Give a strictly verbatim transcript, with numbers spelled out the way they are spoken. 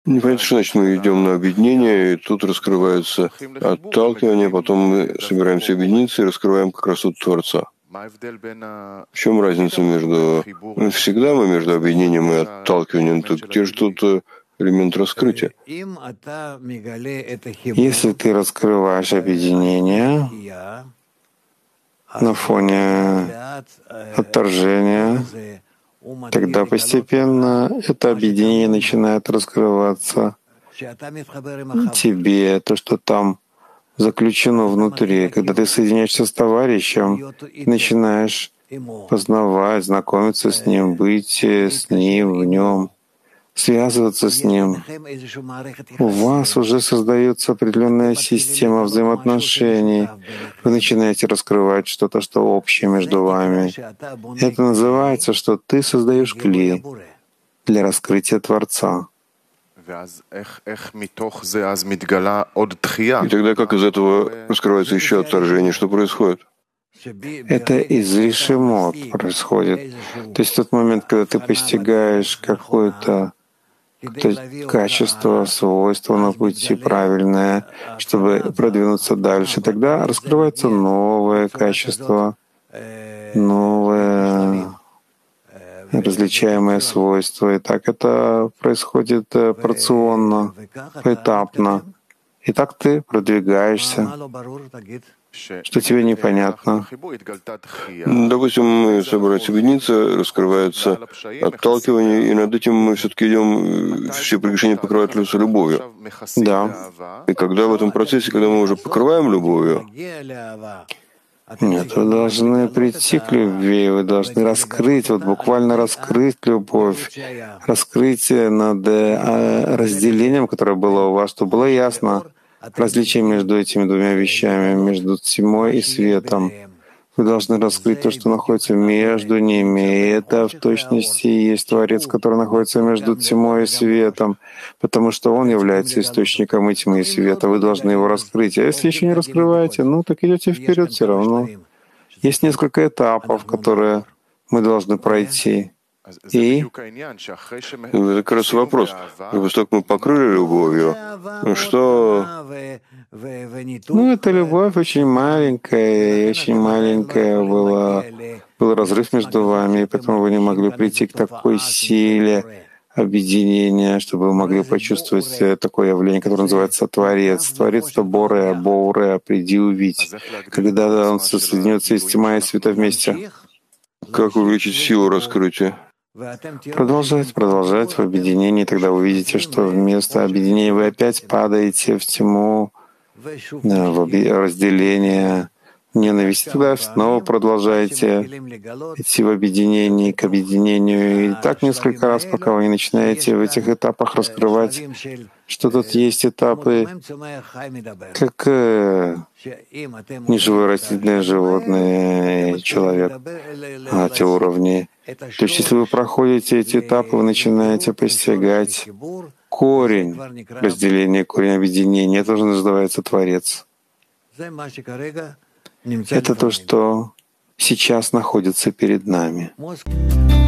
Непонятно, что значит мы идем на объединение, и тут раскрывается отталкивание, потом мы собираемся объединиться и раскрываем как раз тут Творца. В чем разница между... Ну, всегда мы между объединением и отталкиванием, так где же тут элемент раскрытия? Если ты раскрываешь объединение на фоне отторжения, тогда постепенно это объединение начинает раскрываться тебе, то, что там заключено внутри. Когда ты соединяешься с товарищем, ты начинаешь познавать, знакомиться с ним, быть с ним, в нем, связываться с ним. У вас уже создается определенная система взаимоотношений. Вы начинаете раскрывать что-то, что общее между вами. Это называется, что ты создаешь кли для раскрытия Творца. И тогда как из этого раскрывается еще отторжение? Что происходит? Это из решимот происходит. То есть в тот момент, когда ты постигаешь какое-то качество, свойство на пути правильное, чтобы продвинуться дальше, тогда раскрывается новое качество, новое различаемое свойство. И так это происходит порционно, поэтапно. И так ты продвигаешься. Что тебе непонятно? Допустим, мы собрались объединиться, раскрывается отталкивание, и над этим мы все-таки идем, все прегрешения покрывают любовью. Да. И когда в этом процессе, когда мы уже покрываем любовью, нет, вы должны прийти к любви, вы должны раскрыть, вот буквально раскрыть любовь, раскрыть над разделением, которое было у вас, чтобы было ясно различие между этими двумя вещами, между тьмой и светом. Вы должны раскрыть то, что находится между ними, и это в точности и есть Творец, который находится между тьмой и светом, потому что Он является источником и тьмы, и света. Вы должны его раскрыть. А если еще не раскрываете, ну так идете вперед все равно. Есть несколько этапов, которые мы должны пройти. И это как раз вопрос. После того, как мы покрыли любовью, что... Ну, эта любовь очень маленькая, и очень маленькая была, был разрыв между вами, и поэтому вы не могли прийти к такой силе объединения, чтобы вы могли почувствовать такое явление, которое называется Творец. Творец — это Боре, Боуре, приди увидеть. Когда он соединется из тьма и света вместе. Как увеличить силу раскрытия? Продолжать, продолжать в объединении, тогда вы увидите, что вместо объединения вы опять падаете в тьму, в разделение, ненависть. Тогда снова продолжаете идти в объединении, к объединению. И так несколько раз, пока вы не начинаете в этих этапах раскрывать, что тут есть этапы, как неживое растительное животное и человек, а те уровни. То есть, если вы проходите эти этапы, вы начинаете постигать корень разделения, корень объединения. Это уже называется Творец. Это то, что сейчас находится перед нами.